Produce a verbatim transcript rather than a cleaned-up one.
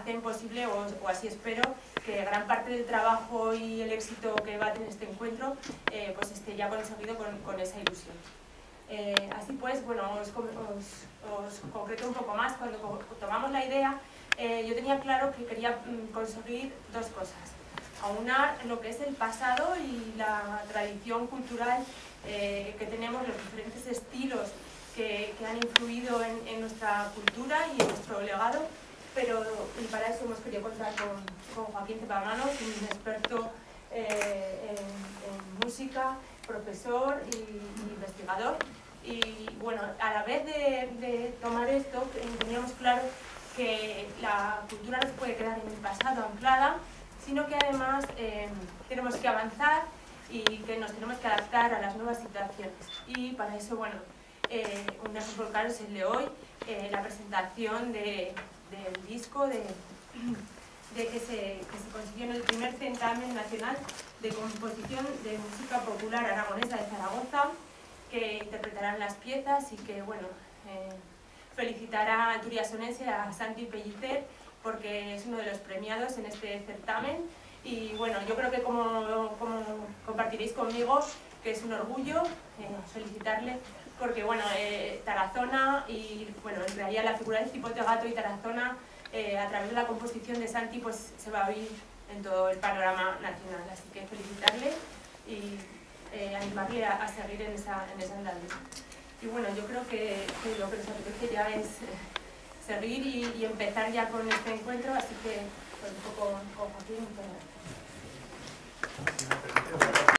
hacen posible, o, o así espero, que gran parte del trabajo y el éxito que va a tener este encuentro eh, pues esté ya conseguido con, con esa ilusión. Eh, así pues, bueno, os, os, os concreto un poco más. Cuando tomamos la idea, eh, yo tenía claro que quería mm, conseguir dos cosas. Aunar lo que es el pasado y la tradición cultural eh, que tenemos, los diferentes estilos que, que han influido en, en nuestra cultura y en nuestro legado, pero y para eso hemos querido contar con, con Joaquín Cepamanos, un experto eh, en, en música, profesor y, y investigador. Y bueno, a la vez de, de tomar esto, teníamos claro que la cultura no se puede quedar en el pasado anclada, sino que además eh, tenemos que avanzar y que nos tenemos que adaptar a las nuevas situaciones. Y para eso, bueno, eh, un ejemplo claro es el de hoy, eh, la presentación de, del disco de, de que, se, que se consiguió en el primer certamen nacional de composición de música popular aragonesa de Zaragoza, que interpretarán las piezas y que, bueno, eh, felicitará a Turiasonense, a Santi Pellicer, porque es uno de los premiados en este certamen. Y bueno, yo creo que como, como compartiréis conmigo, que es un orgullo eh, felicitarle, porque bueno, eh, Tarazona y bueno, en realidad la figura de Cipote Gato y Tarazona, eh, a través de la composición de Santi, pues se va a oír en todo el panorama nacional. Así que felicitarle y eh, animarle a, a seguir en esa, en esa andadura. Y bueno, yo creo que, que lo que nos apetece ya es eh, seguir y, y empezar ya con este encuentro, así que pues, un poco con Joaquín.